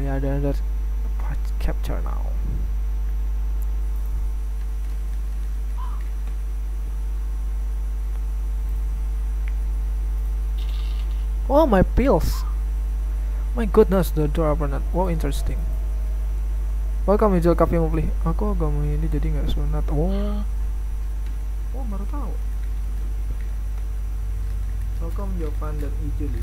Yeah, the capture now. Oh, my pills. My goodness, the door opened. Wow, interesting. Welcome Hijau Cafe Mobli. Aku agak mau ini jadi nggak sunat. Oh, oh baru tahu. Welcome Jovan dan Ijuli.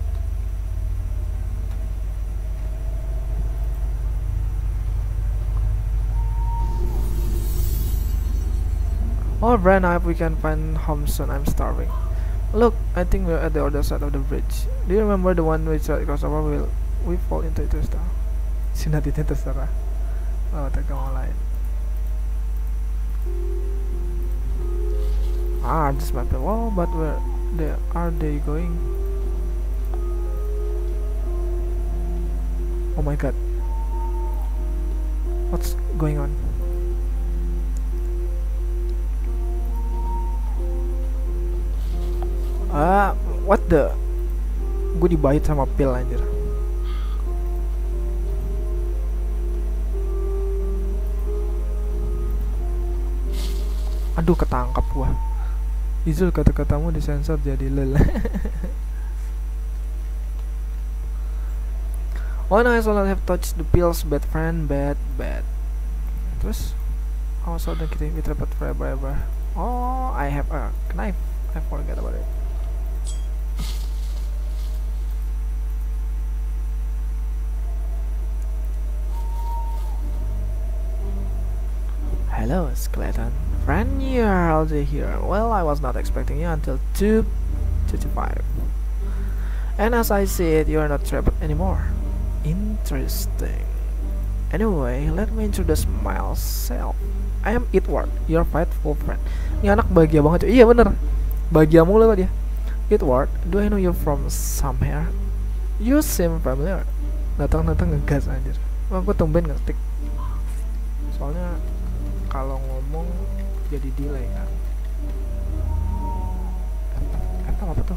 Oh, Bran, I hope we can find home soon. I'm starving. Look, I think we're at the other side of the bridge. Do you remember the one which across our will we fall into it terserah? Sinat itu terserah. Oh, terkamu lain. Ah, this map. Oh, but where are they going? Oh my god. What's going on? What the? Gue dibait sama pil anjir. Aduh, ketangkap gua. Izul, kata-katamu disensor jadi lel. Oh no, I shall not have touched the pills, bad friend, bad. Terus, oh so don't kita repeat forever. Oh, I have a knife. I forgot about it. Hello, skeleton. Friend, you're already here. Well, I was not expecting you until 2:55. And as I see it, you are not trapped anymore. Interesting. Anyway, let me introduce myself. I am Edward, your faithful friend. Ini anak bahagia banget, cuy. Iya bener, bahagia mulu dia. Edward, do I know you from somewhere? You seem familiar. Datang ngegas anjir. Wah, gue tumben ngetik. Soalnya kalau ngomong jadi delay kan. Apa tuh?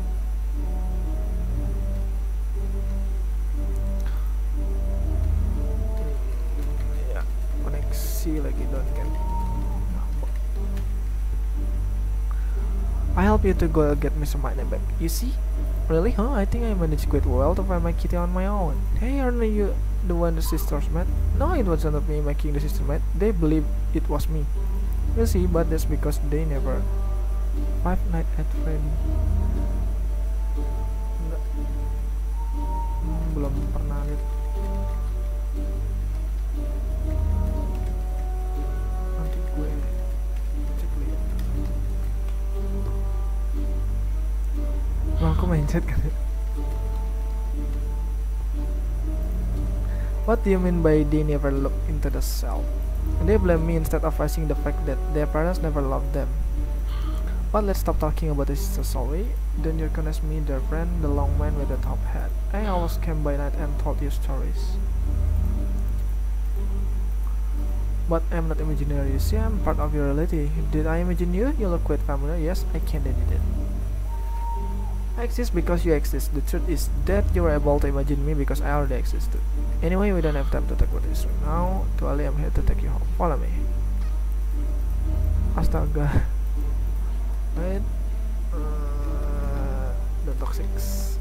Ya, koneksi lagi down kan. I help you to go get Mr. Mine back. You see? Really? Huh? I think I managed quite well to find my kitty on my own. Hey, aren't you the one the sisters met? No, it wasn't of me making the sister met. They believe it was me. You see, but that's because they never Five Nights at Freddy. Enggak. Belum pernah lihat. Nanti gue cek lihat. Aku main chat kan. What do you mean by they never look into the cell? They blame me instead of facing the fact that their parents never loved them. But let's stop talking about this story. Don't you recognize me, their friend, the long man with the top hat? I always came by night and told you stories. But I'm not imaginary, you see, I'm part of your reality. Did I imagine you? You look quite familiar. Yes, I can't deny it. I exist because you exist. The truth is that you were able to imagine me because I already existed. Anyway, we don't have time to talk about this right now. Tuali, I'm here to take you home. Follow me. Astaga. Wait. The toxics.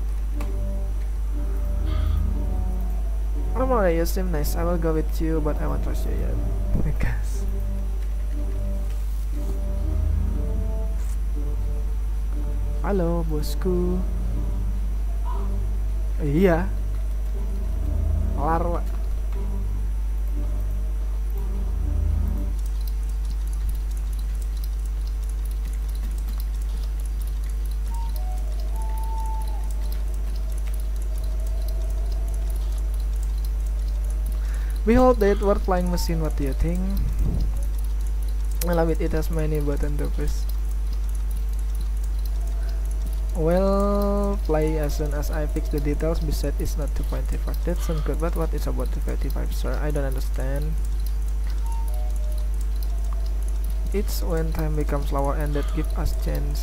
I'm alright, you seem nice. I will go with you, but I won't trust you yet. Because. Halo, bosku. Iya. Kelar, Pak. Behold the Edward flying machine, what do you think? I love it, it has many buttons to press. Well, play as soon as I fix the details. Besides, it's not 2.5. That sounds good, but what is about 2.5, sir? I don't understand. It's when time becomes slower and that give us chance.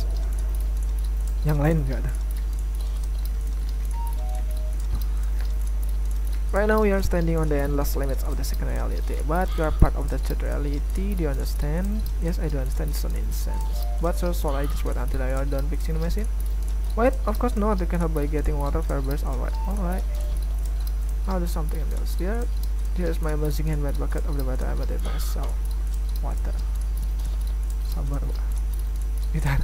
Yang lain nggak ada. Right now we are standing on the endless limits of the second reality, but you are part of the third reality. Do you understand? Yes, I do understand. It's an incense. But so shall I just wait until I are done fixing the machine? Wait, of course not. You can help by getting water fibers. Alright. I'll do something else. Here's my amazing handmade bucket of the water I made it myself. Water. Sabar, Pak. Gitu.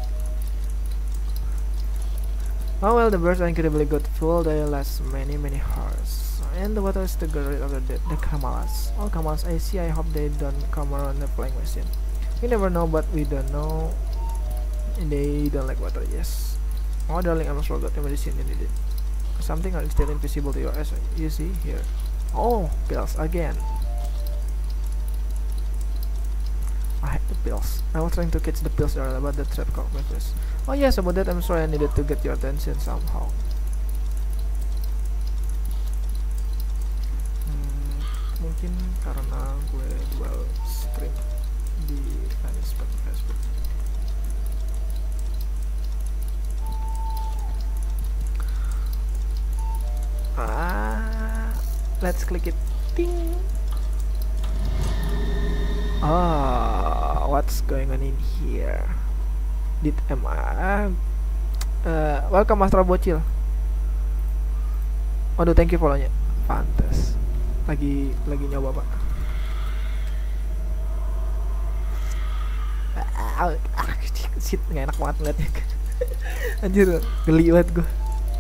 Oh well, the birds are incredibly good full. They last many hours. And the water is to get rid of the Kamalas. All Kamalas I see, I hope they don't come around the flying machine. We never know, but we don't know. They don't like water, yes. Oh darling, I almost forgot the medicine you needed. Something are still invisible to your eyes. You see here. Oh, pills again. I hate the pills. I was trying to catch the pills earlier, but the trap caught my face. Oh yes, about that I'm sorry, I needed to get your attention somehow. Mungkin karena gue jual stream di Facebook. Let's click it. Ting. What's going on in here? Welcome Master Bocil. Waduh, thank you follow-nya. Pantes. Lagi nyoba, Pak. Shit, nggak enak banget ngeliatnya. Anjir, geli banget gue.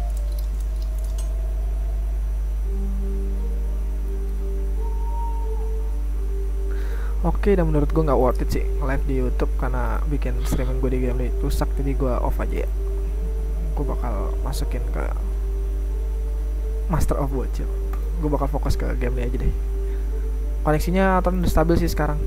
Oke, dan menurut gue nggak worth it sih live di YouTube karena bikin streaming gue di game ini rusak, jadi gue off aja ya. Gue bakal masukin ke Master of Bocil. Gue bakal fokus ke game ini aja deh. Koneksinya atau udah stabil sih sekarang.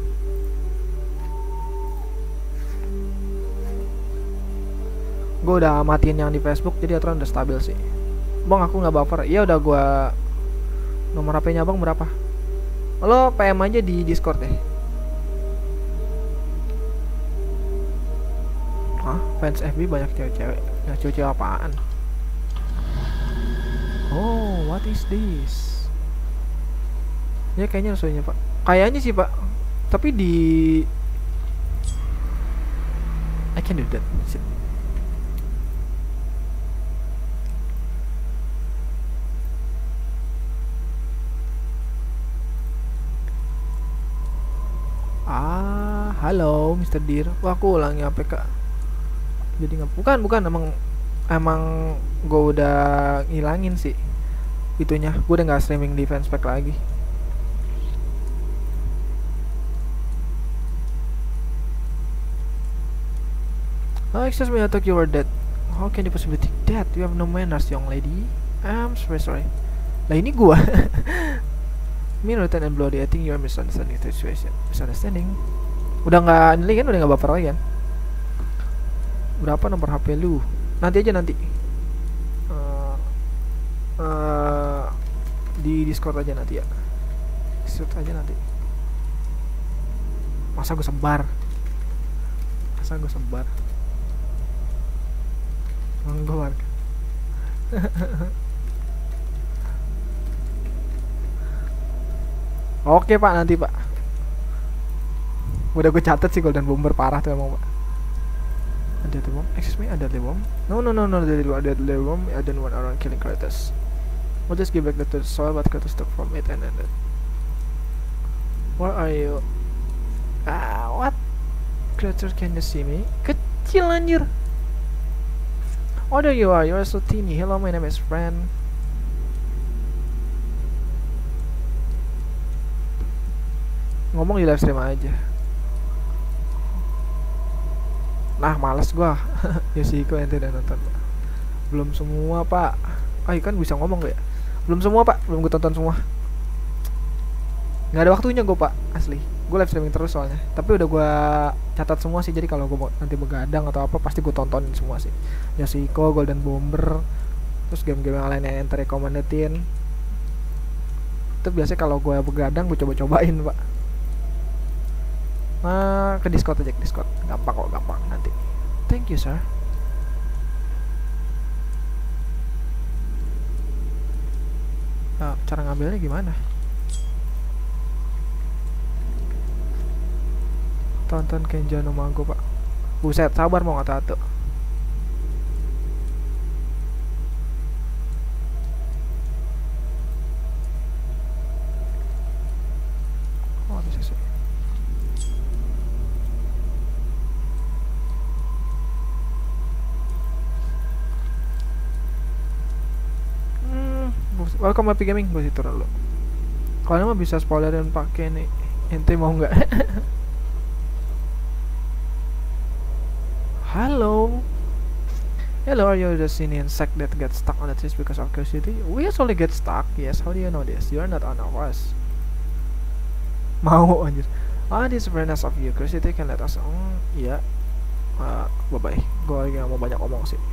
Gue udah matiin yang di Facebook, jadi aturan udah stabil sih. Bang, aku nggak baper. Iya udah gue. Nomor HP-nya Bang berapa? Lo PM aja di Discord deh. Fans FB banyak cewek-cewek. Yang cewek-cewek apaan? Oh, what is this? Ya kayaknya sesuainya, Pak. Kayaknya sih, Pak. Tapi di I can do that. Shit. Halo Mr. Deer. Wah, aku ulangi APK. Jadi nggak, bukan emang gue udah ngilangin sih itunya. Gue udah nggak streaming di Fanspack lagi. Oh, excuse me, I thought you were dead. How can you possibly think that? You have no manners, young lady. I'm sorry. Lah ini gua. Me, rotten and bloody. I think you're misunderstanding the situation. Misunderstanding? Udah nggak ini kan, udah nggak baper lagi kan? Berapa nomor HP lu? Nanti aja nanti. Di Discord aja nanti ya. Discord aja nanti. Masa gue sebar? Enggak. Oke Pak, nanti Pak. Udah gue catat sih, Golden Bomber parah tuh emang Pak. Ada the bomb? Excuse me, ada the bomb? No, ada the bomb. I don't want around killing Kratos. We'll just give back the soil what Kratos took from it and ended. Where are you? What? Kratos, can you see me? Kecil anjir. Oh, there you are. You are so teeny. Hello, my name is Fran. Ngomong di live stream aja. Nah, males gua. Yoshiko ente udah nonton. Belum semua, Pak. Kan bisa ngomong gak ya? Belum semua, Pak. Belum gue tonton semua. Nggak ada waktunya gue, Pak. Asli. Gue live streaming terus soalnya. Tapi udah gue catat semua sih. Jadi kalau gue nanti begadang atau apa, pasti gue tontonin semua sih. Yoshiko, Golden Bomber, terus game-game yang lain yang ente recommendedin. Itu biasanya kalau gue begadang gue coba-cobain, Pak. Ke Discord aja, ke Discord. Gampang kok, gampang nanti. Thank you, sir. Cara ngambilnya gimana? Tonton Kenja no Mago, Pak. Buset, sabar mau ngata-ngata. Oh, bisa sih. Welcome Happy Gaming, gue situ dulu. Kalian mah bisa spoilerin pakai nih. Ente mau nggak? Hello. Hello, are you the seen insect that gets stuck on the trees because of curiosity? We actually get stuck. Yes, how do you know this? You're not one of us. Mau anjir. Ah, this is very nice of you. Curiosity can let us. Iya. Bye bye. Gue lagi gak mau banyak ngomong sih.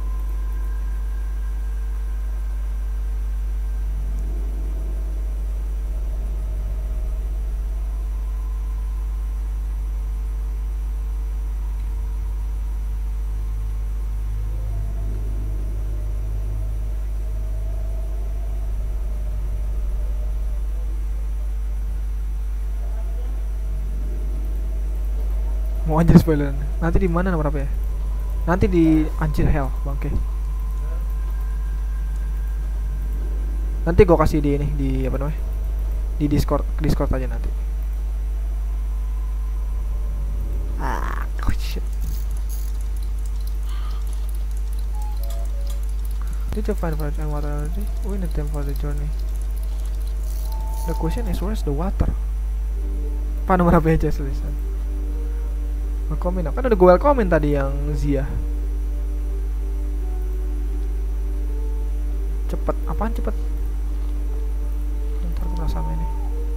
Mau anjir spoiler. Nanti di mana nomor apa ya? Nanti di anjir hell, bangke. Nanti gue kasih di ini, di apa namanya? Di Discord aja nanti. Oh shit. Did you find fruit and water already? We need them for the journey. The question is, where's the water? Apa nomor apa aja tulisan? Welcome, kan udah gue welcome tadi yang Zia. Cepet, apaan cepet? Ntar gue sama ini.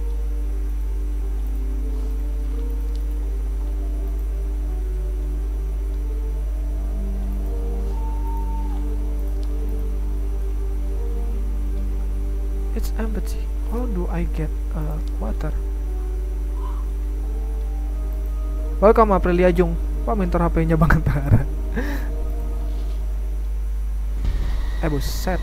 It's empty. How do I get water? Welcome Aprilia Jung. Pak minta HP-nya Bang Antara. Buset.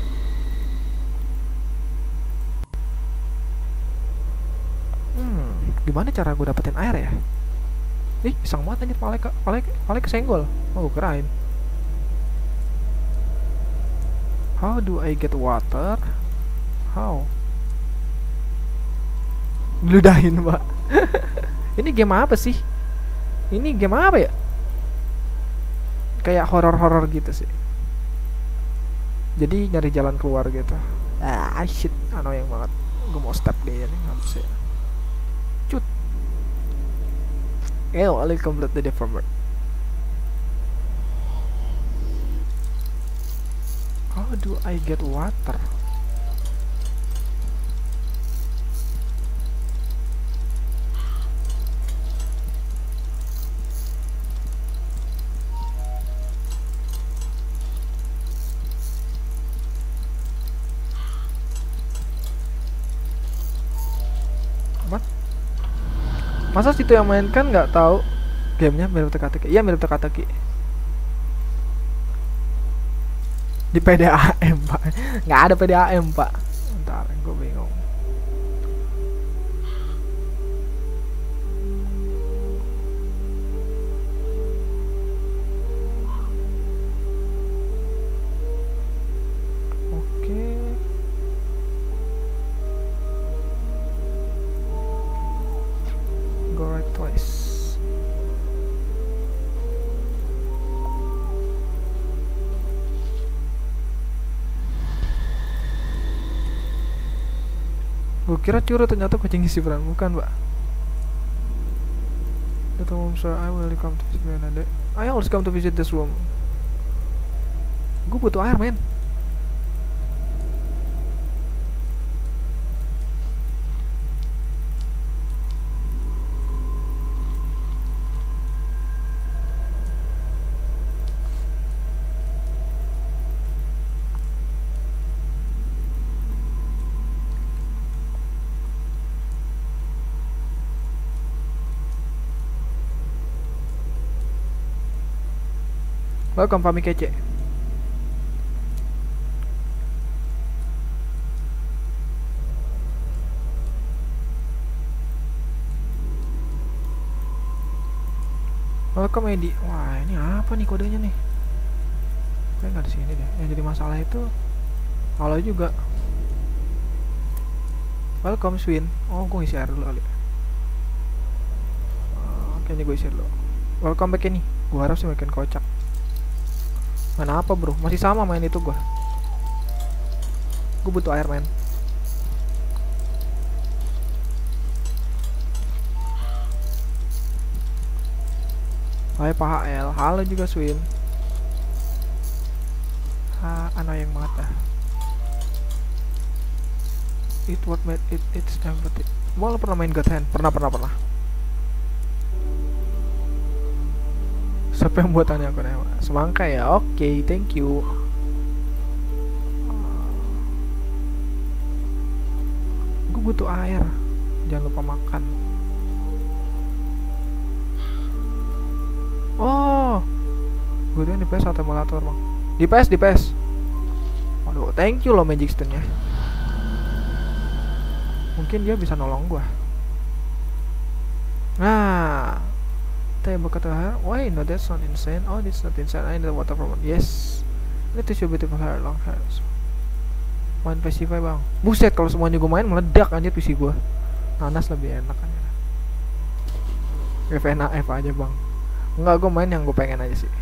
Gimana cara gue dapetin air ya? Ih, iseng banget anjir, pale kesenggol. Oh, keren. How do I get water? How? Ludahin, Pak. Ini game apa sih? Ini game apa ya? Kayak horor-horor gitu sih. Jadi nyari jalan keluar gitu. Shit, annoying banget. Gue mau step dia nih, nggak bisa. Cut. I'll complete the deformer. How do I get water? Masa situ yang mainkan nggak tahu gamenya mirip teka-teki? Iya mirip teka-teki. Di PDAM Pak, nggak ada PDAM Pak. Ntar gue bingung. Gue kira curut, ternyata kucing isi peran. Bukan, Pak. The room, sir. I will come to visit me. I always come to visit this room. Gue butuh air, men. Welcome Fami Kece. Welcome Edi. Wah ini apa nih kodenya nih? Kayak nggak di sini deh. Yang jadi masalah itu halo juga. Welcome Swin. Oh gue isi air dulu kali. Kayaknya gue isi dulu. Welcome back ini. Gue harap sih makin kocak. Mana apa bro? Masih sama main itu gue. Gue butuh air men. Hai Pak HL. Halo juga Swin. Annoying banget dah. It what made it's empathy. Mau lo pernah main God Hand? Pernah. Siapa yang buat aneh aku nama? Semangka ya. Oke, thank you. Gue butuh air. Jangan lupa makan. Oh, gue tuh di PS atau emulator bang? Di PS. Waduh, thank you loh Magic Stone nya. Mungkin dia bisa nolong gue. Nah, table kata hair. Why no, that's not insane. Oh, that's not insane. I need water from it. Yes. Let us show beautiful hair, long hair. Main PC bang. Buset, kalau semuanya gue main meledak aja PC gue. Nanas lebih enak kan. FNAF aja bang. Enggak, gue main yang gue pengen aja sih.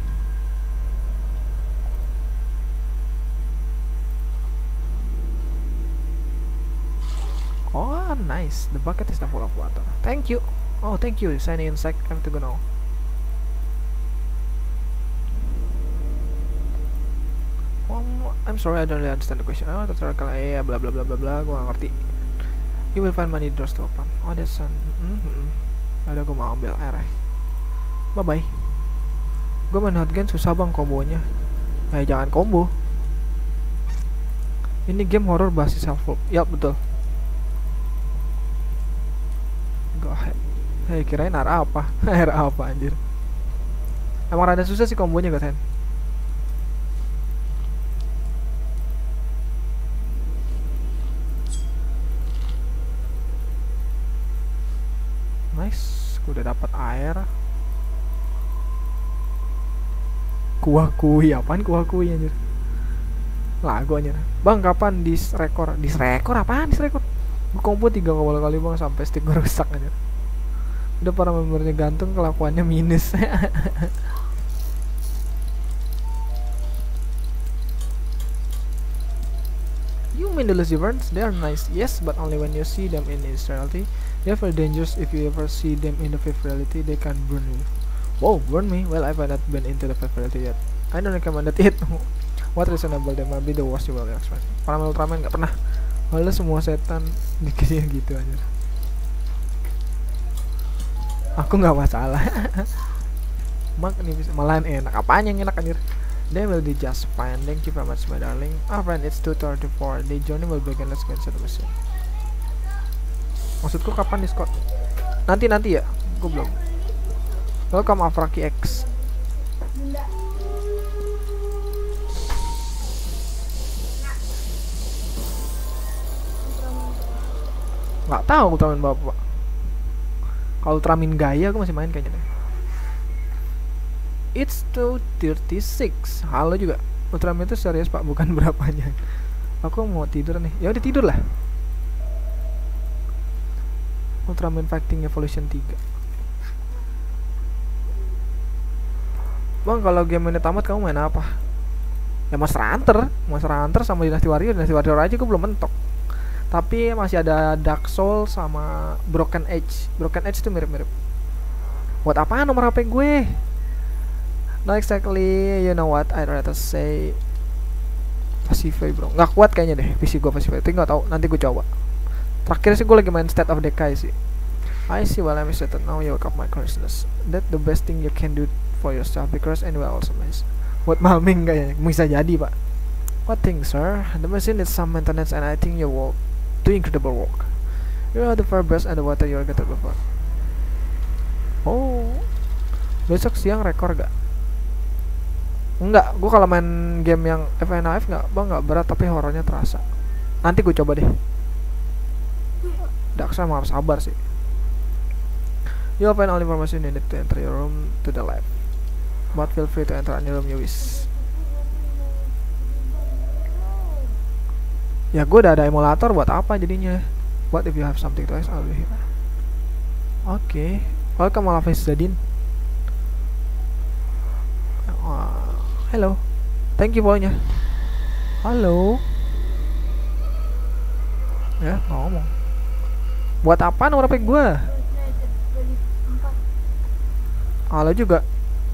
Oh, nice. The bucket is now full of water. Thank you. Oh, thank you. Shiny insect. I have to go now. I'm sorry, I don't really understand the question. Oh, that's blah blah blah blah blah. Gue gak ngerti. You will find money doors to open. Oh, that's an. Ada gue mau ambil air. Bye bye. Gue main hotgun susah bang kombonya. Jangan combo. Ini game horror basis self help. Yap betul. Go ahead. Kirain air apa? Air apa anjir. Emang rada susah sih kombonya kan. Nice, gue udah dapat air. Kuah kui, apaan kuah kui anjir? Lagu anjir. Bang kapan disrekor? Disrekor apaan disrekor? Gue kombo 3 kali bang sampai stick gue rusak aja. Udah para membernya gantung, kelakuannya minus. You mean the Luciferns? They are nice, yes, but only when you see them in this reality. They are very dangerous. If you ever see them in the fifth reality, they can burn you. Wow, burn me? Well, I've not been into the fifth reality yet. I don't recommend it. What reasonable they might be the worst you will expect. Para Ultraman gak pernah. Malah semua setan dikasih gitu aja. Aku nggak masalah. Mak nih bisa malahan enak. Apaan yang enak anjir? They will be just fine. Thank you very much my darling. Friend, it's 2:34. The journey will begin. Let's get to the mission. Maksudku kapan Discord? Nanti ya. Gue belum. Welcome Afraki X. Nggak tahu Ultraman bapak. Kalau Ultraman gaya aku masih main kayaknya deh. It's 2:36. Halo juga. Ultraman itu serius pak, bukan berapanya. Aku mau tidur nih. Ya udah tidur lah. Ultraman Fighting Evolution 3. Bang, kalau game ini tamat kamu main apa? Ya Monster Hunter sama Dynasty Warrior aja gue belum mentok. Tapi masih ada Dark Soul sama Broken Age. Broken Age itu mirip-mirip. Buat apaan nomor HP gue? Not exactly, you know what I'd rather say. Pacific bro, nggak kuat kayaknya deh PC gue Pacific. Tapi nggak tahu, nanti gue coba. Terakhir sih gue lagi main State of Decay sih. I see while I'm excited now you wake up my consciousness. That the best thing you can do for yourself because anyway also nice. Buat maming kayaknya, bisa jadi pak. What thing sir? The machine needs some maintenance and I think you will do incredible work. You are the far best and the water you are getting before. Oh, besok siang rekor gak? Enggak, gue kalau main game yang FNAF nggak berat tapi horornya terasa. Nanti gue coba deh. Daksa maaf sabar sih. You'll find all information you need to enter your room to the left. But feel free to enter any room you wish. Ya gue udah ada emulator, buat apa jadinya? What if you have something to ask? I'll be here. Oke. Welcome Alafis Zadin. Hello. Thank you boynya. Halo. Ya ngomong. Buat apa nomor HP gue? Halo juga.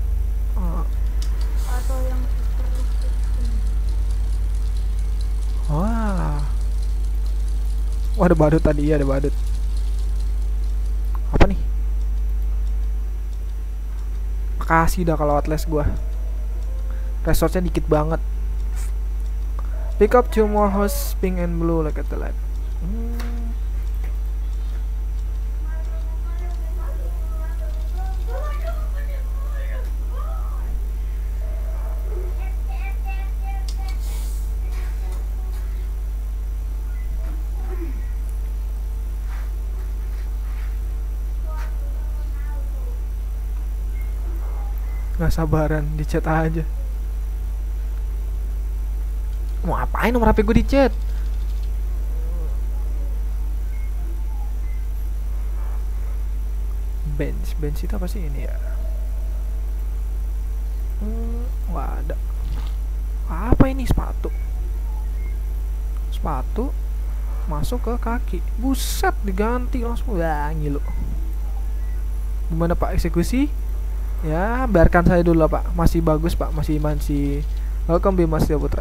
Atau yang Wah. Wah ada badut tadi, ya ada badut. Apa nih? Makasih dah kalau Outlast gua. Resource-nya dikit banget. Pick up 2 more horse, pink and blue like at the left. Nggak sabaran di chat aja. Mau ngapain nomor HP gue di chat? Bench itu apa sih ini ya? Nggak ada. Apa ini? Sepatu masuk ke kaki. Buset, diganti langsung. Wah ngilu. Gimana Pak eksekusi? Ya biarkan saya dulu lah Pak. Masih bagus Pak. Masih welcome Bima Setia Putra.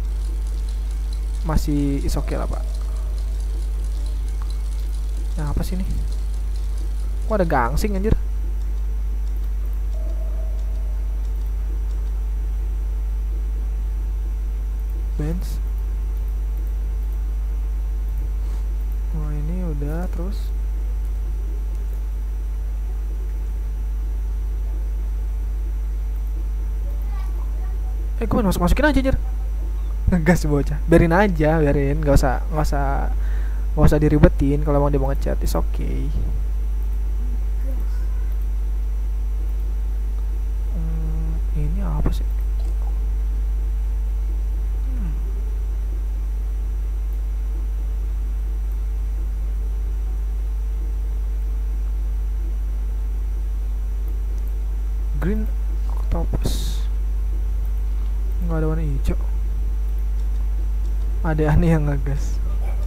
Masih is okay lah Pak. Nah apa sih ini? Kok ada gangsing anjir? Bench. Oh ini udah terus. Gue masukin aja anjir. Ngegas bocah. Biarin aja, nggak usah diribetin. Kalau mau dia mau ngechat, is okay. Ini apa sih? Green octopus. Nggak ada warna hijau. Ada aneh yang ngegas.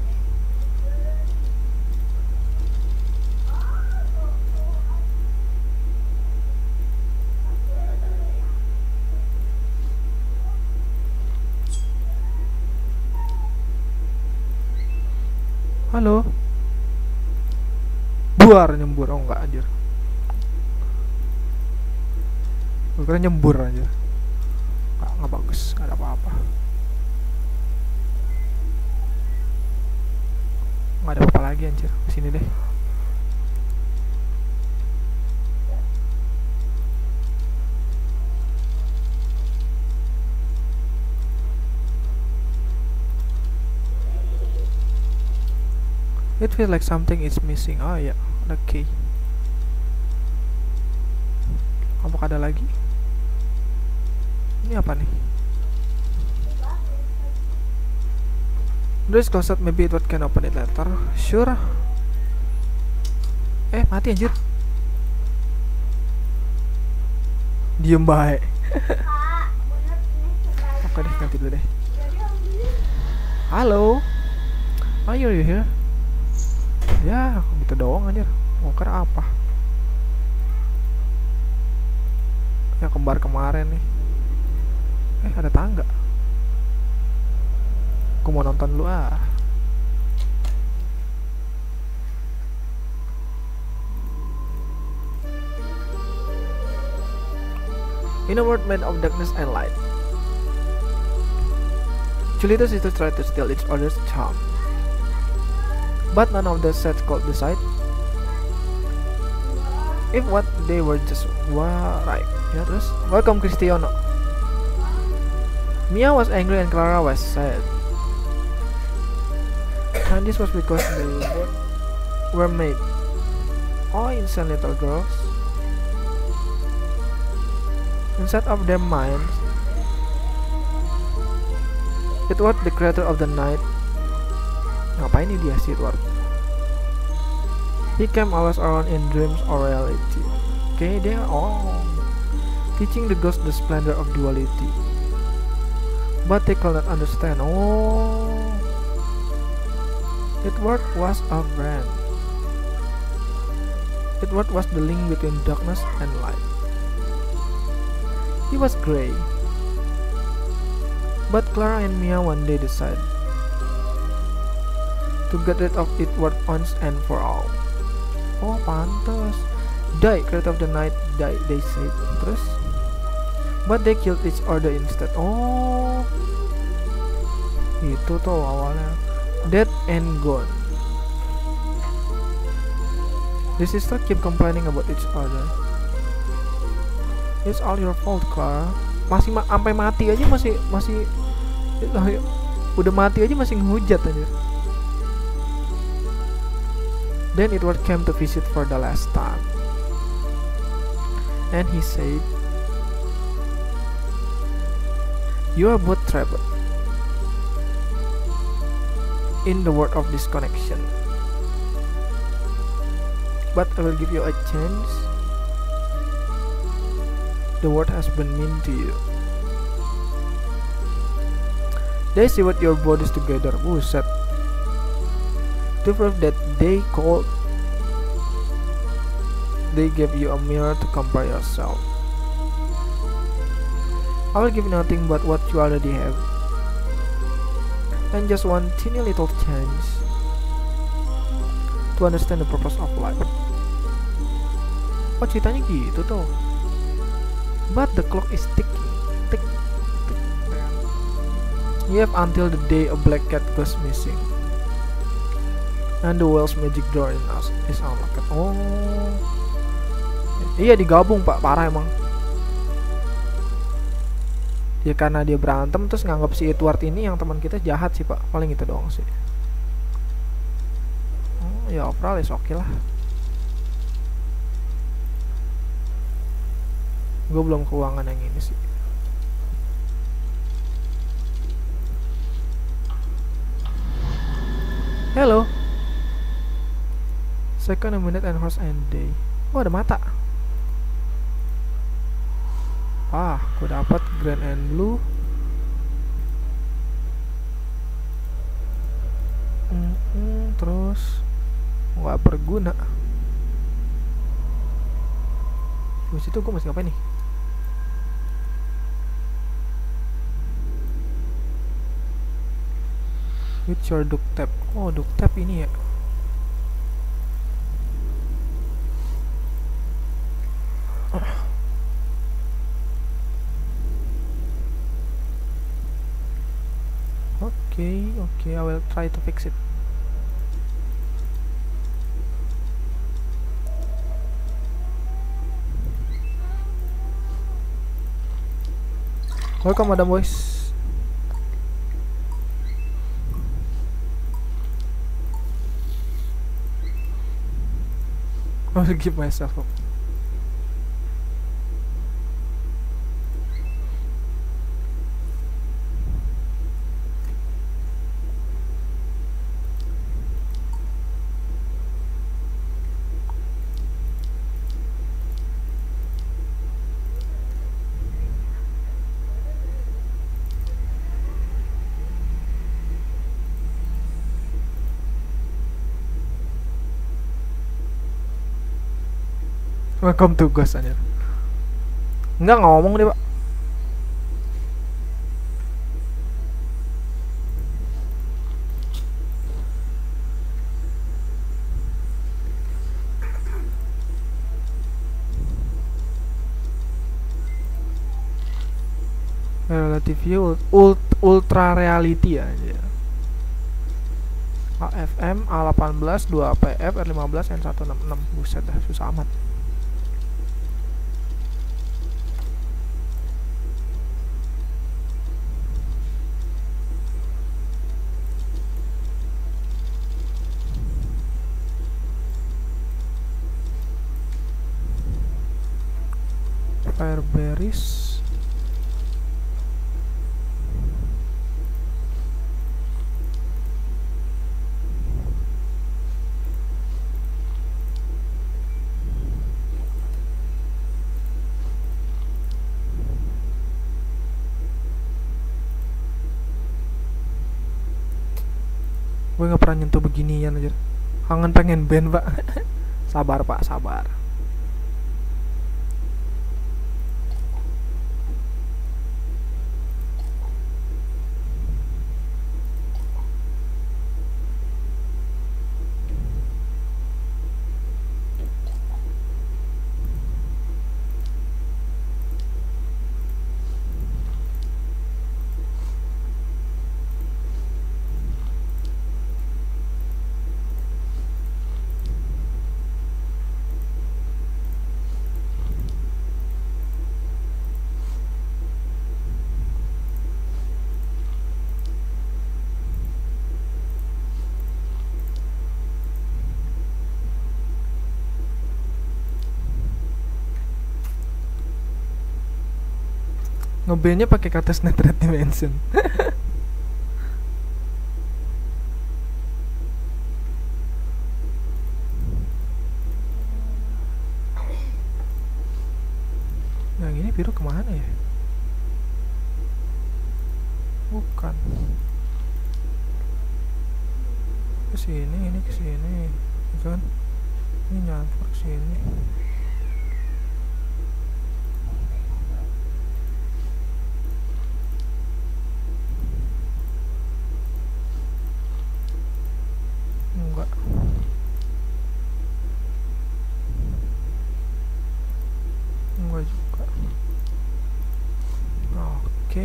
Halo. Nyembur. Oh enggak anjir. Gue kira nyembur anjir. Nggak bagus, nggak ada apa-apa. Nggak ada apa-apa lagi anjir. Kesini deh. It feels like something is missing. Oh ya, ada key. Apakah ada lagi? Ini apa nih? Doors closed, maybe it can open it later. Sure. Mati anjir. Diem baik. Oke deh, ganti dulu deh. Halo. Are you here? Ya, gitu doang anjir. Mau kira apa? Ya kembar kemarin nih. Ada tangga. Aku mau nonton dulu ah. In a world made of darkness and light, Julius is to try to steal each other's charm. But none of the sets could decide if what they were just right. Ya terus, welcome Cristiano. Mia was angry and Clara was sad. And this was because they both were made Oh, innocent little girls. Instead of their minds, Edward, the creator of the night. Ngapain ini dia si Edward? He came always around in dreams or reality. Okay, they are teaching the ghosts the splendor of duality. But they could not understand. Oh, Edward was a brand. Edward was the link between darkness and light. He was grey. But Clara and Mia one day decided to get rid of Edward once and for all. Oh, pantas. Die, creator of the night, die, they said. Terus? But they killed each other instead. Oh, itu tuh awalnya. Dead and gone. The sister keep complaining about each other. It's all your fault, Clara. Masih sampai mati aja masih udah mati aja masih ngehujat aja. Then Edward came to visit for the last time, and he said, "You are both trapped in the world of disconnection, but I will give you a chance. The world has been mean to you. They see what your bodies together." Buset. To prove that they gave you a mirror to compare yourself. I will give you nothing but what you already have, and just one teeny little chance to understand the purpose of life. Oh, ceritanya gitu tuh. But the clock is ticking. Tick, tick. You have until the day a black cat goes missing, and the world's magic door in us is unlocked. Oh, iya digabung pak, parah emang. Ya karena dia berantem terus nganggap si Edward ini yang teman kita jahat sih pak, paling itu doang sih. Oh, ya overall is oke lah. Gue belum keuangan yang ini sih. Hello. Second a minute and horse and day. Oh, ada mata. Ah, gue dapat green and blue. Terus nggak berguna. Di situ gue masih ngapain nih? With your duct tape. Oh, duct tape ini ya. Okay, I will try to fix it. Welcome, madam boys. I will give myself up. Welcome to Ghost anjir. Enggak ngomong deh, Pak. Relative view ultra reality aja. AFM A18 2PF R15 N166. Buset dah, susah amat. Fire berries. Gue nggak pernah nyentuh beginian aja. Kangen pengen band pak. Sabar pak, sabar. Ngebandnya pakai kata Net Red Dimension. Yang ini biru kemana ya? Bukan. Kesini, ini kesini, kan? Ini nyamper kesini. Enggak. Enggak juga. Oke.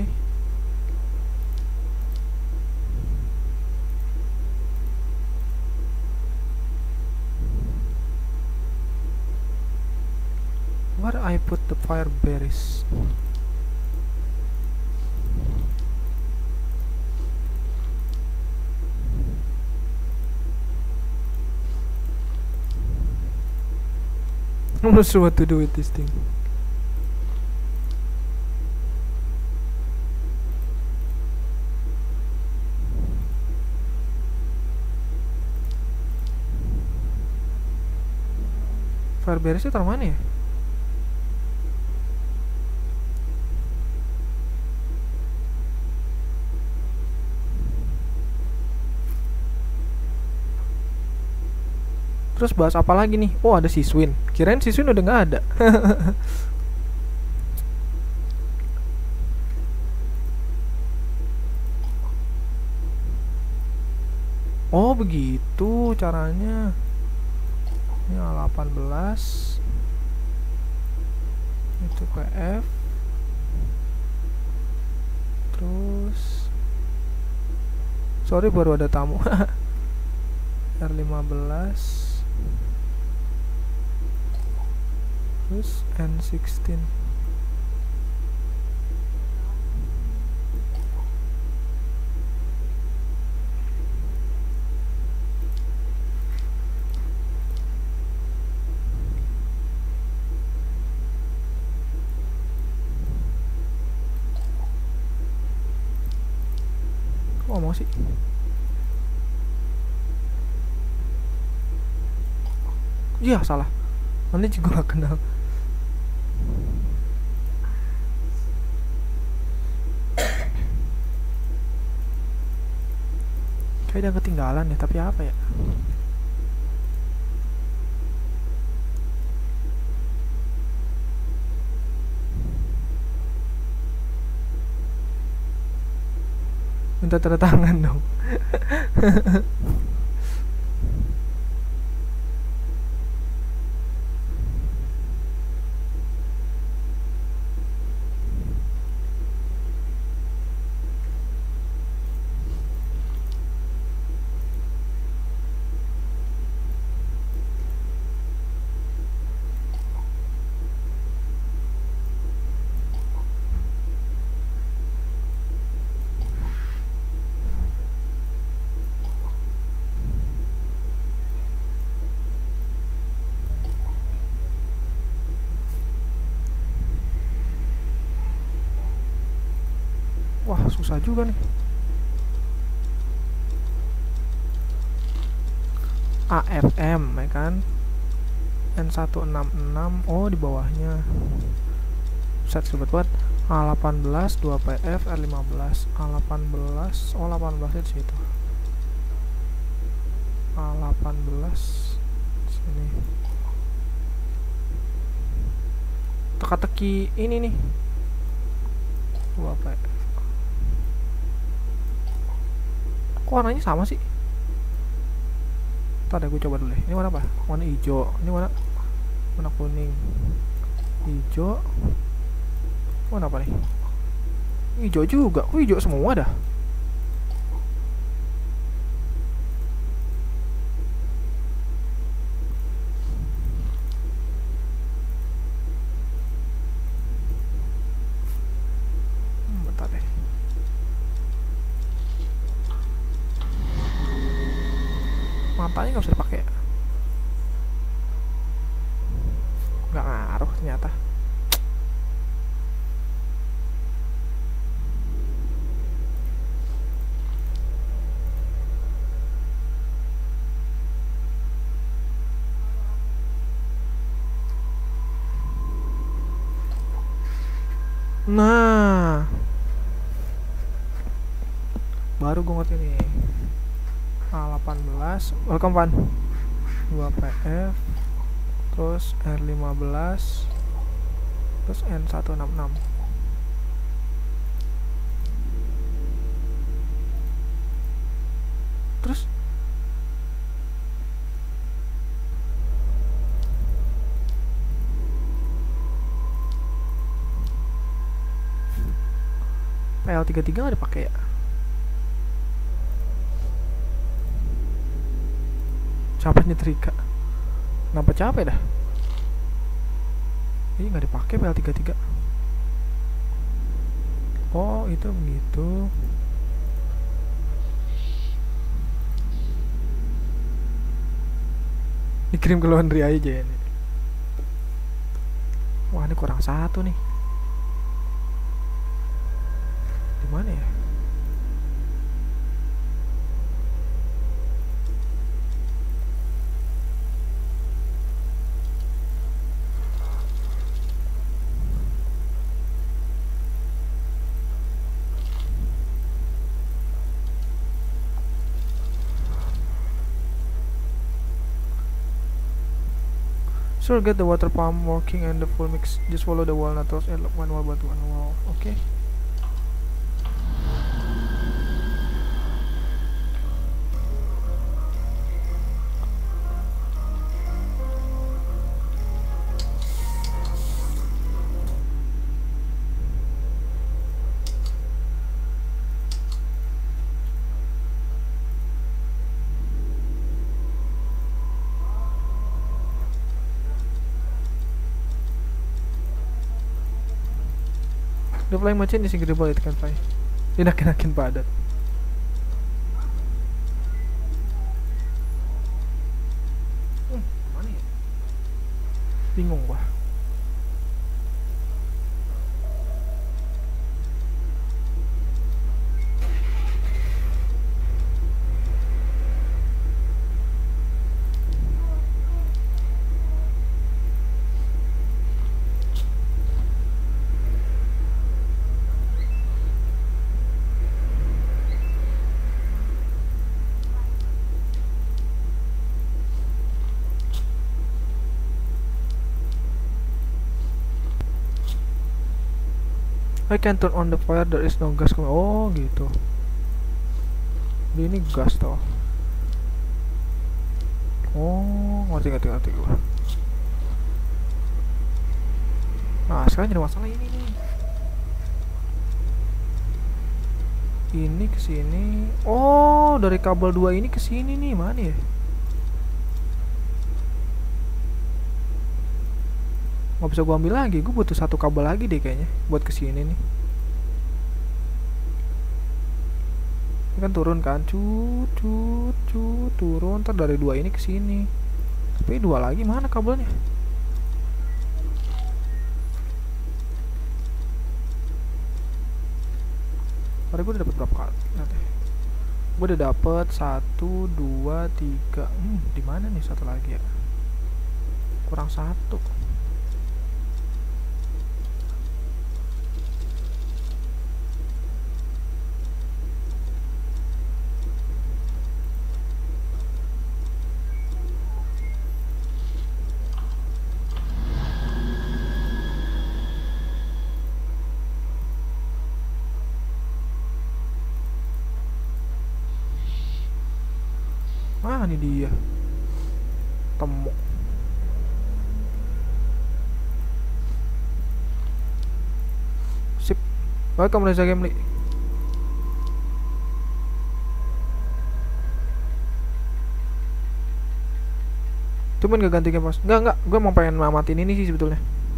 Where I put the fire berries? I'm not sure what to do with this thing. Fire berries taruh mana ya? Terus bahas apa lagi nih? Oh ada Siswin. Kirain Siswin udah nggak ada. Oh begitu caranya. Ini A18. Itu PF. Terus sorry baru ada tamu. R15. Terus N16. Kok mau sih? Iya salah. Nanti juga gak kenal. Kayak udah ketinggalan ya, tapi apa ya? Minta tanda tangan dong. Wah, susah juga nih. AFM ya kan. N166. Oh, di bawahnya. Set sebut buat A18 2PF R15. A18. Oh, 18 di situ. A18 sini. Teka-teki ini nih. 2PF. Kok warnanya sama sih? Ntar deh, gue coba dulu deh. Ini warna apa? Warna hijau. Ini warna kuning. Hijau. Warna apa nih? Hijau juga. Kok hijau semua dah? Bentar deh. Matanya nggak bisa dipakai. Nggak ngaruh ternyata. Nah, baru gue ngerti nih. A18, welcome Pan. 2PF, terus R15, terus N166. Terus PL33 nggak dipakai ya? Capek nyetrika. Kenapa capek dah? Ini nggak dipakai PL33. Oh, itu begitu. Dikirim ke laundry aja ini. Wah, ini kurang satu nih. Di mana ya? Sure, get the water pump working and the full mix. Just follow the walnut toast and one wall but one wall. Okay. The flying machine is incredible, it can fly. Dinakin-nakin padat. Mana ya? Bingung gua. I can turn on the fire, there is no gas coming. Oh gitu. Ini gas toh. Oh, ngerti gua. Nah, sekarang jadi masalah ini nih. Ini ke sini. Oh, dari kabel 2 ini ke sini nih, mana ya? Nggak bisa gua ambil lagi, gua butuh satu kabel lagi deh kayaknya buat kesini nih. Ini kan turun kan, cut turun, ntar dari 2 ini ke sini. Tapi 2 lagi mana kabelnya? gue udah dapet berapa kali? Nanti. Gue udah dapet 1, 2, 3. Di mana nih satu lagi ya? Kurang 1. Ah, ini dia. Temu. Sip. Welcome Reza Gamely. Cuman gak ganti game pas. Enggak. Gue mau pengen matiin ini sih sebetulnya.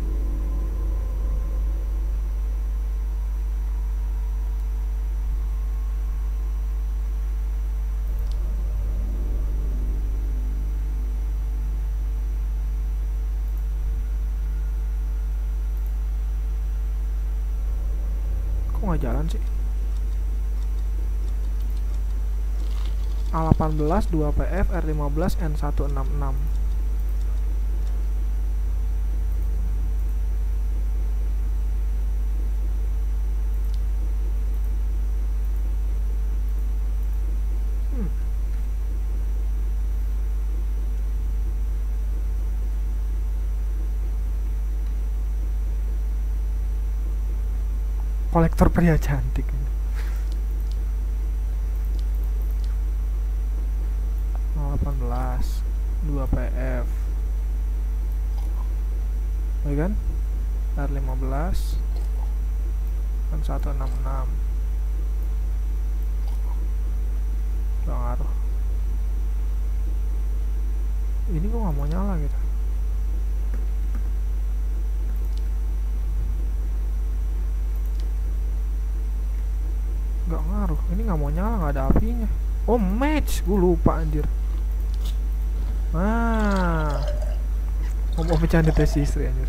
Nggak jalan sih. A18 2PF R15 N166. Kolektor pria cantik. 18 2PF. Ya kan? R15 kan 166. Gak ngaruh. Ini kok gak mau nyala gitu. Gak ngaruh, ini nggak mau nyala, nggak ada apinya. Oh match, gue lupa anjir. Mau bercanda tes istri anjir.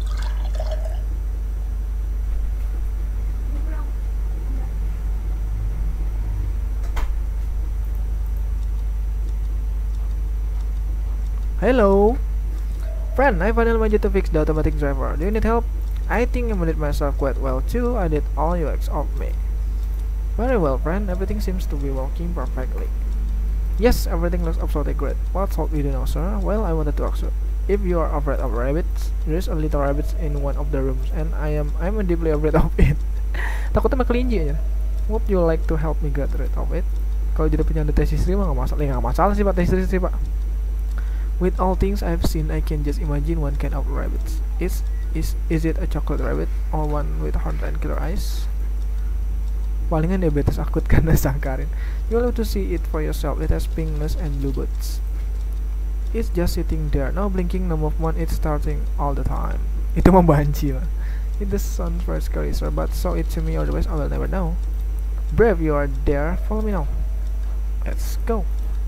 Hello friend, I finally managed to fix the automatic driver. Do you need help? I think I managed myself quite well too. I did all you asked of me. Very well, friend. Everything seems to be working perfectly. Yes, everything looks absolutely great. What help you do know, sir? Well, I wanted to ask you. If you are afraid of rabbits, there is a little rabbit in one of the rooms, and I'm deeply afraid of it. Takutnya sama kelinci aja. Would you like to help me get rid of it? Kalau jadi penyandang tes istri mah nggak masalah. Nggak masalah sih pak, tes istri pak. With all things I've seen, I can just imagine one kind of rabbit. Is it a chocolate rabbit or one with horns and killer eyes? Palingan diabetes akut karena sangkarin. You'll have to see it for yourself. It has pink nose and blue boots. It's just sitting there, no blinking, no movement. It's starting all the time. Itu mah banci lah. It does sound very scary, sir, but show it to me, otherwise I will never know. Brave, you are there. Follow me now. Let's go.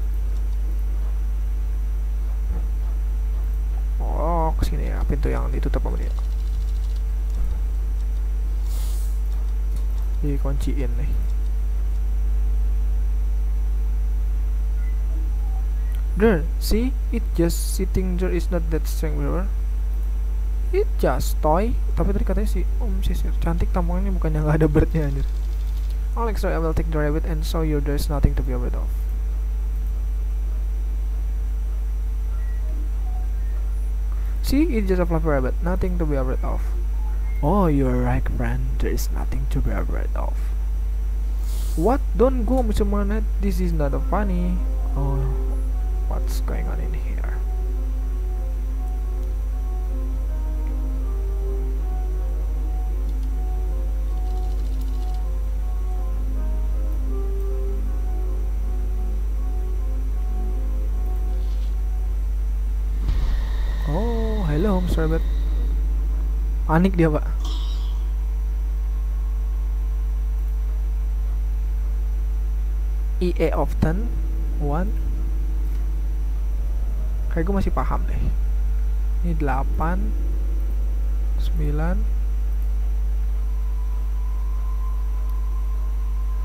Oh, kesini ya, pintu yang ditutup sama dia. Dikunciin nih. There, see, it just sitting there, is not that strong mirror. It just toy. Tapi tadi katanya si Sisir cantik tampilannya, bukannya nggak ada birdnya anjir. Alex, I will take the rabbit and show you there's nothing to be afraid of. See, it's just a fluffy rabbit, nothing to be afraid of. Oh, you're right, friend. There is nothing to be afraid of. What? Don't go, Mr. Manet. This is not funny. Oh, what's going on in here? Oh, hello, Mr. Rabbit. Panik dia, Pak. EA often 1. Kayak gue masih paham deh. Ini 8 9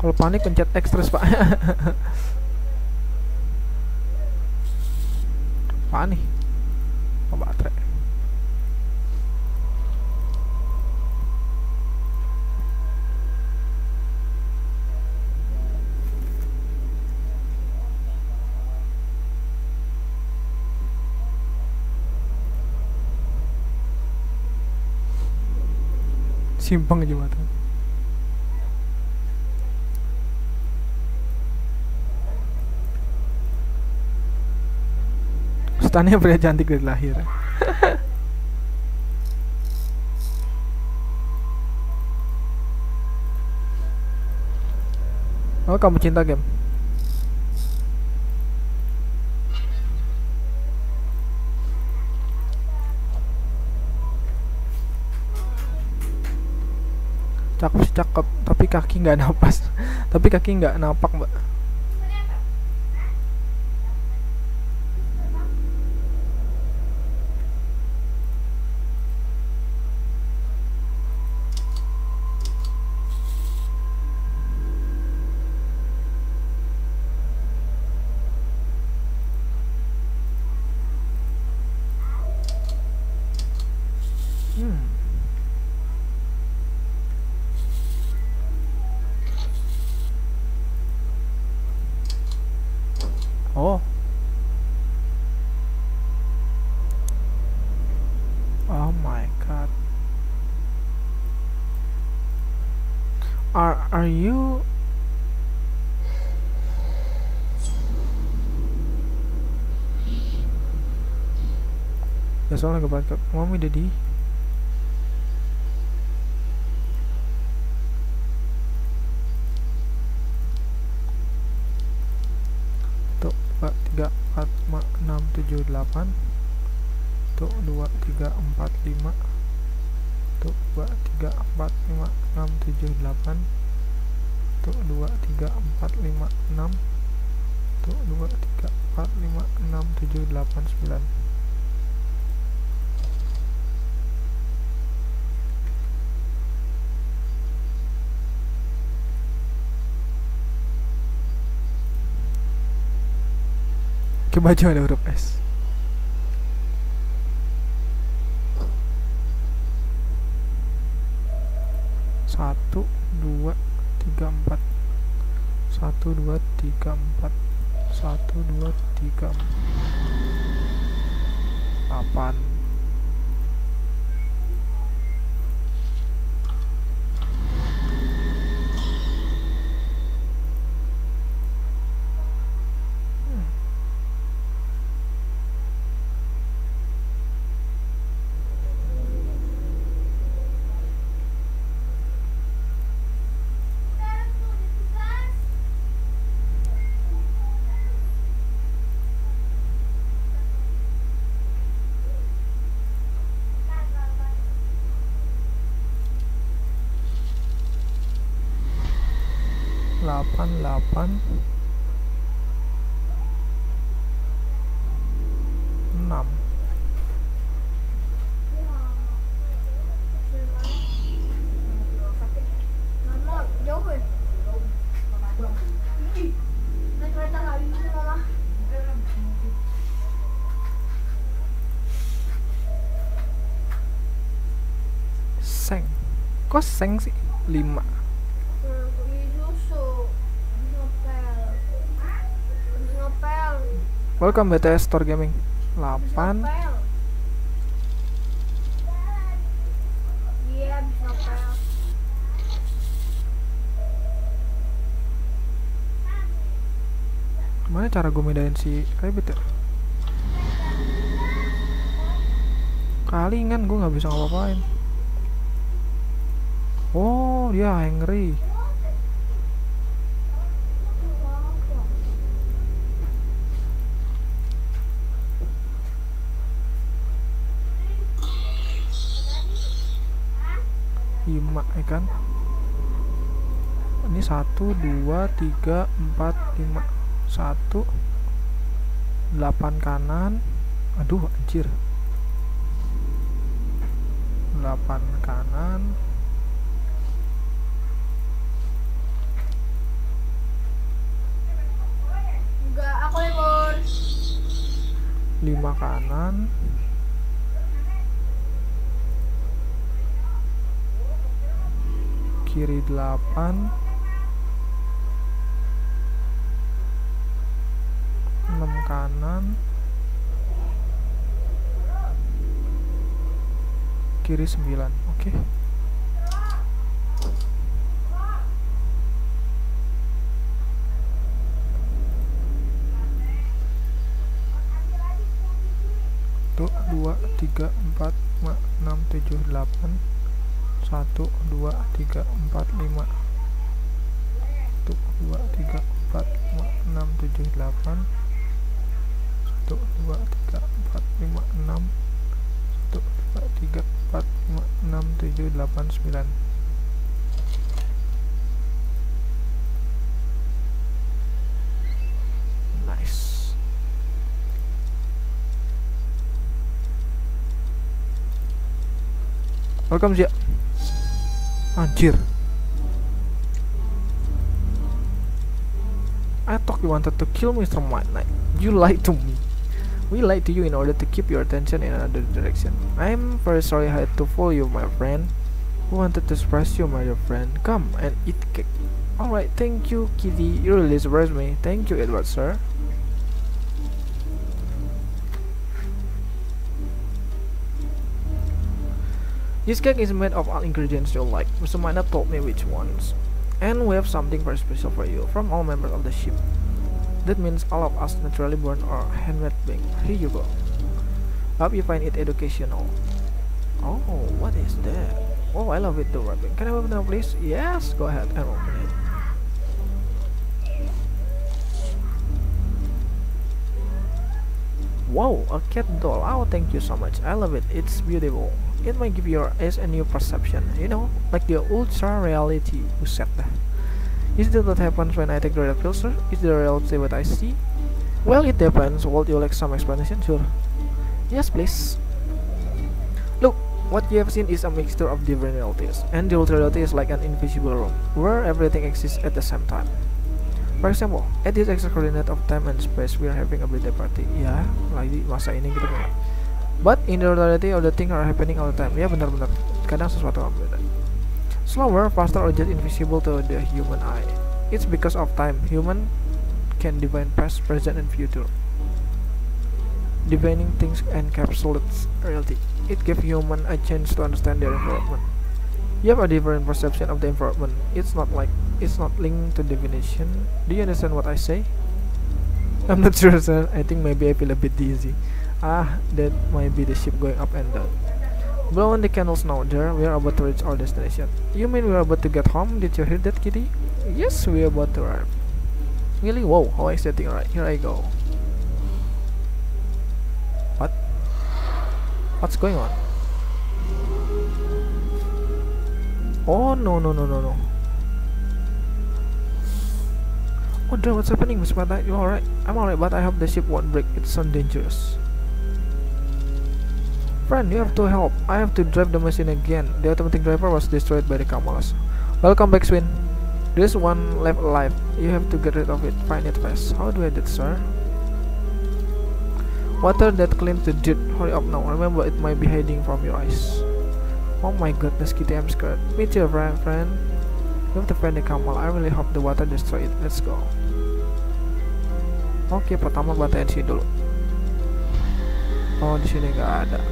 Kalau panik pencet X terus pak. Panik. Oh, baterai. Simpang jembatan. Sultannya pria cantik dari lahir. Oh, kamu cinta game? Cakep sih cakep, tapi kaki nggak napas. Tapi kaki nggak napak mbak. Oh. Oh my god. Are you ya soalnya kebaca mami daddy. Tuh 4 3 4 5 6 7 8. Tuh 2 3 4 5. Tuh 2 3 4 5 6 7 8. Tuh 2 3 4 5 6. Tuh 2 3 4 5 6 7 8 9. Kebaca ada huruf S. Satu, dua, tiga, empat. 1 2 3 4. 1 2 3 8. Delapan 6. Seng. Kok seng sih? 5. Welcome BTS Store Gaming. 8. Gimana cara gue bedain si Rabbit ya? Kalingan gue nggak bisa ngapa-ngapain. Oh dia angry. Lima ya kan? Ini 1 2 3 4 5. 1 8 kanan. Aduh anjir. 8 kanan. 5 kanan, kiri 8, 6 kanan, kiri 9. Oke. Tuh 2 3 4 5 6 7 8 1 2 3 4 5 1 2 3 4 5 6 7 8 1 2 3 4 5 6 1 2 3 4 5 6 7 8 9. Nice. Welcome Zia. Anjir. I thought you wanted to kill Mr. Midnight. You lied to me. We lied to you in order to keep your attention in another direction. I'm very sorry I had to fool you, my friend. We wanted to surprise you, my dear friend. Come and eat cake. Alright, thank you, Kitty. You really surprised me. Thank you, Edward, sir. This cake is made of all ingredients you like. Mr. Midnight told me which ones. And we have something very special for you from all members of the ship. That means all of us naturally born or handmade being. Here you go. Hope you find it educational. Oh, what is that? Oh, I love it, the wrapping. Can I open it, please? Yes, go ahead and open it. Wow, a cat doll. Oh, thank you so much. I love it. It's beautiful. It might give your eyes a new perception, you know, like the ultra reality. Who said that? Is that what happens when I take the red pill, sir? Is the reality what I see? Well, it depends. Would you like some explanation? Sure. Yes, please. Look, what you have seen is a mixture of different realities, and the ultra reality is like an invisible room where everything exists at the same time. For example, at this exact coordinate of time and space, we are having a birthday party. Ya, lagi masa ini gitu kan. But in the reality, all the things are happening all the time. Ya, benar-benar. Kadang sesuatu beda. Slower, faster, or just invisible to the human eye. It's because of time. Human can define past, present, and future. Defining things encapsulates reality. It gives human a chance to understand their environment. You have a different perception of the environment. It's not linked to definition. Do you understand what I say? I'm not sure, sir. I think maybe I feel a bit dizzy. Ah, that might be the ship going up and down. Blow on the candles now, dear. We are about to reach our destination. You mean we are about to get home? Did you hear that, Kitty? Yes, we are about to arrive. Really? Whoa, how exciting. Alright, here I go. What? What's going on? Oh, no. Oh, dear, what's happening, Miss Midnight? You alright? I'm alright, but I hope the ship won't break. It's so dangerous. Friend, you have to help. I have to drive the machine again. The automatic driver was destroyed by the Kamalas. Welcome back, Swin. There's one left alive. You have to get rid of it. Find it fast. How do I do that, sir? Water that cleans the dirt. Hurry up now. Remember, it might be hiding from your eyes. Oh my goodness, Kitty, I'm scared. Me too, friend. You have to find the Kamal. I really hope the water destroy it. Let's go. Oke, pertama batain sini dulu. Oh, di sini nggak ada.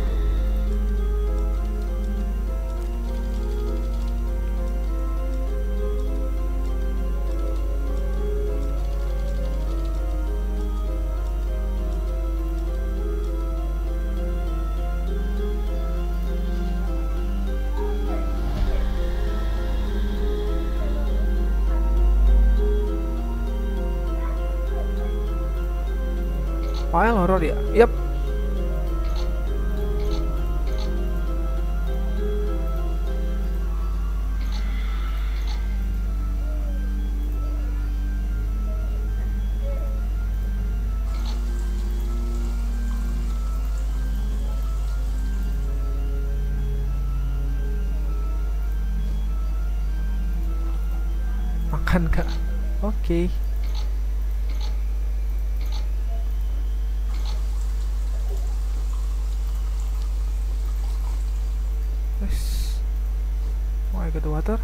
File horror ya? Yap. Makan kak? Oke. guys. Oh, I got the water.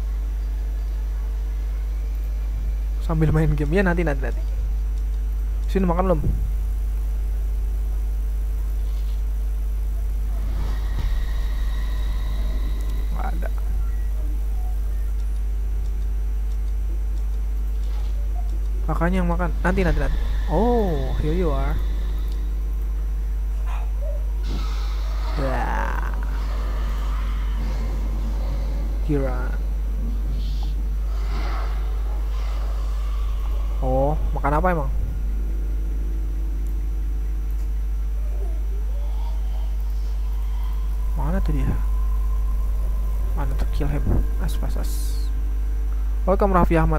Sambil main game ya, nanti. Sini makan belum? Nggak ada. Kakaknya yang makan. Nanti. Oh, here you are. Ya. Kira. Oh, makan apa emang? Mana tuh dia? Mana tuh kill him? As. Welcome Raffi Ahmad.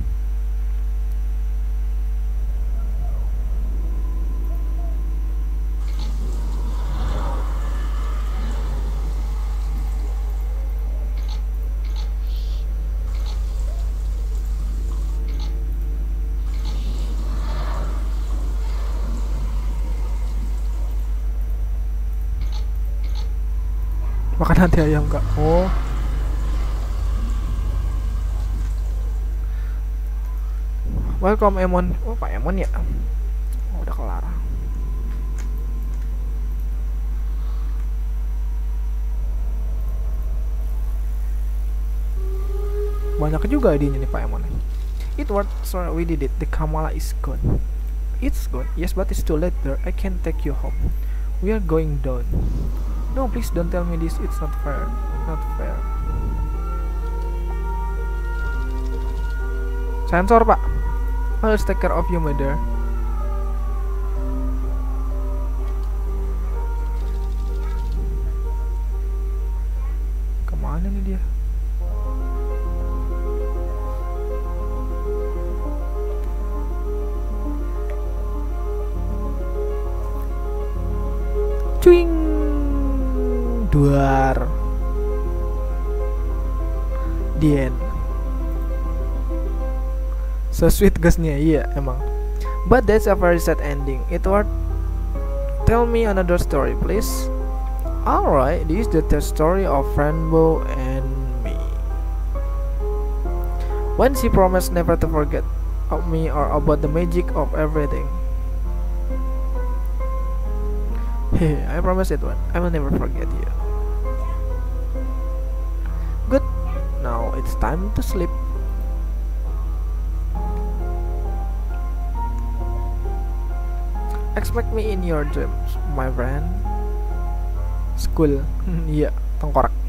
Makan hati ayam kak. Oh, welcome Emon. Oh, Pak Emon ya. Oh, udah kelar. Banyak juga idenya nih Pak Emon. It worked, sir. We did it. The Kamala is gone. It's gone. Yes, but it's too late there. I can't take you home. We are going down. No, please don't tell me this. It's not fair. Not fair. Sensor, Pak. I'll take care of you, mother. Kemana nih dia? Cuing. Duar. The end. So sweet guysnya, iya emang. But that's a very sad ending. It worth. Tell me another story, please. Alright, this is the story of Rainbow and me. When she promised never to forget of me or about the magic of everything. Hey, I promise it one. I will never forget you. Good. Now it's time to sleep. Expect me in your dreams, my friend. School. Iya, tengkorak.